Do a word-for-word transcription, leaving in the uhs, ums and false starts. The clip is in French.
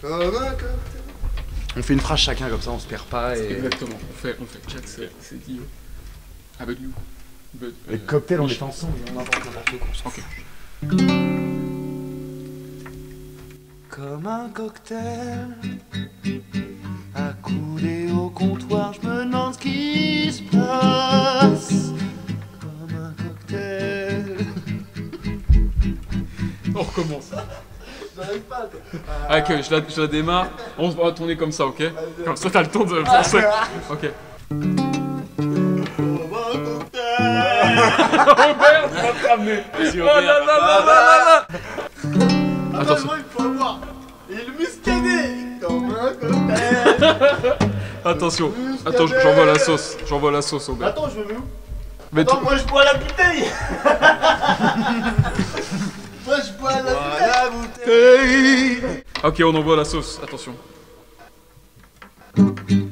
Comme un cocktail. On fait une phrase chacun comme ça, on se perd pas et... Exactement, on fait, on fait. Jack, c'est dit. Avec nous. But, Les euh, cocktails, on est ensemble, on n'importe n'importe quoi. Ok. Comme un cocktail, accoudé au comptoir, je me demande ce qui se passe. Comme un cocktail. On recommence. J'arrive pas. Ah, ok, je la, je la démarre. On va tourner comme ça, ok? Comme ça, t'as le temps de penser. Ok. Robert, tu vas te ramener. Oh là là là là là là. Attention. Il faut avoir. Il muscadet. Comme un cocktail. Attention. Attends, j'envoie la sauce. J'envoie la sauce, Robert. Attends, je me mets où? Mais Attends, tu- moi je bois la bouteille. Moi je bois la bouteille. Ok, on envoie la sauce. Attention.